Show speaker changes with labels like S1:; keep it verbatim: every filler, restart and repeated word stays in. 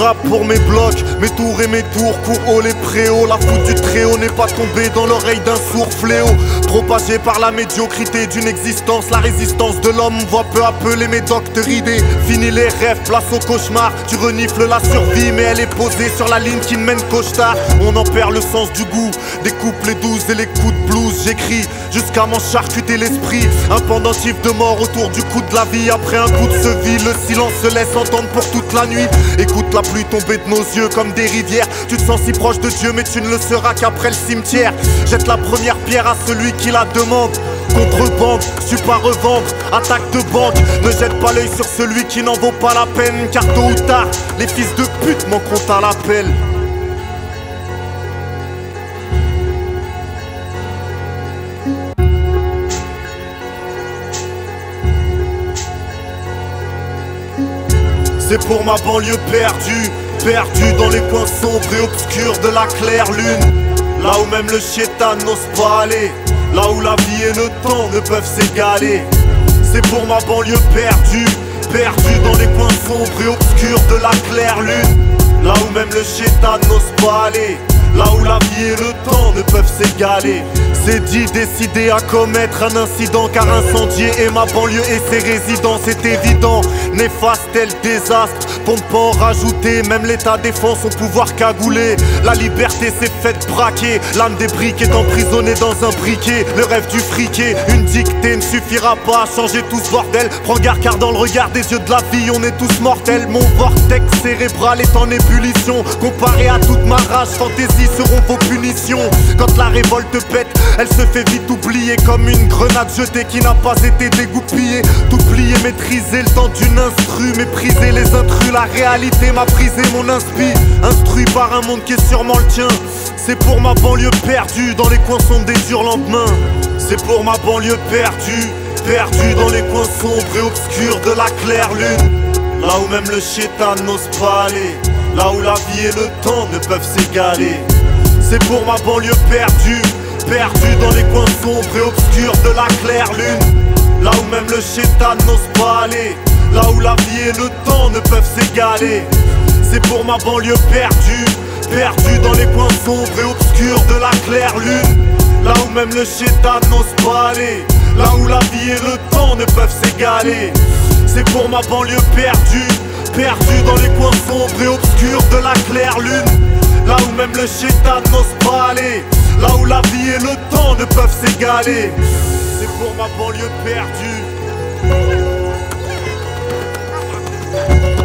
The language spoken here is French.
S1: rap pour mes blocs, mes tours et mes tours, cours haut les préaux. La foudre du Très-Haut n'est pas tombée dans l'oreille d'un sourd fléau. Propagé par la médiocrité d'une existence, la résistance de l'homme voit peu à peu les médocs te rider. Fini les rêves, place au cauchemar. Tu renifles la survie mais elle est posée sur la ligne qui ne mène qu'au star. On en perd le sens du goût, des couplets douces et les coups de blues. J'écris jusqu'à m'en charcuter l'esprit, un pendentif de mort autour du cou de la vie. Après un coup de seville, le silence se laisse entendre pour toute la nuit. Écoute la pluie tomber de nos yeux comme des rivières. Tu te sens si proche de Dieu mais tu ne le seras qu'après le cimetière. Jette la première pierre à celui qui la demande. Contrebande, je suis pas revendre, attaque de banque. Ne jette pas l'œil sur celui qui n'en vaut pas la peine, car tôt ou tard, les fils de pute manqueront à l'appel. C'est pour ma banlieue perdue, perdue dans les coins sombres et obscurs de la claire lune. Là où même le chétan n'ose pas aller, là où la vie et le temps ne peuvent s'égaler. C'est pour ma banlieue perdue, perdue dans les coins sombres et obscurs de la claire lune. Là où même le chétan n'ose pas aller, là où la vie et le temps ne peuvent s'égaler. C'est dit, décidé à commettre un incident, car incendier est ma banlieue et ses résidents. C'est évident, néfaste tel désastre, pour ne pas en rajouter. Même l'état défend son pouvoir cagoulé. La liberté s'est faite braquer, l'âme des briques est emprisonnée dans un briquet. Le rêve du friqué, une dictée ne suffira pas à changer tout ce bordel. Prends garde car dans le regard des yeux de la vie on est tous mortels. Mon vortex cérébral est en ébullition, comparé à toute ma rage, fantaisie seront vos punitions. Quand la révolte pète, elle se fait vite oublier comme une grenade jetée qui n'a pas été dégoupillée. Tout plier, maîtriser le temps d'une instru, mépriser les intrus. La réalité m'a brisé mon inspi, instruit par un monde qui est sûrement le tien. C'est pour ma banlieue perdue dans les coins sombres des durs lendemains. C'est pour ma banlieue perdue, perdue dans les coins sombres et obscurs de la claire lune. Là où même le chétan n'ose pas aller, là où la vie et le temps ne peuvent s'égaler. C'est pour ma banlieue perdue, perdue dans les coins sombres et obscurs de la claire lune. Là où même le chétan n'ose pas aller, là où la vie et le temps ne peuvent s'égaler. C'est pour ma banlieue perdue, perdue dans les coins sombres et obscurs de la claire lune. Là où même le chétan n'ose pas aller, là où la vie et le temps ne peuvent s'égaler. C'est pour ma banlieue perdue, perdue dans les coins sombres et obscurs de la claire lune. Là où même le chétan n'ose pas aller, là où la vie et le temps ne peuvent s'égaler. C'est pour ma banlieue perdue.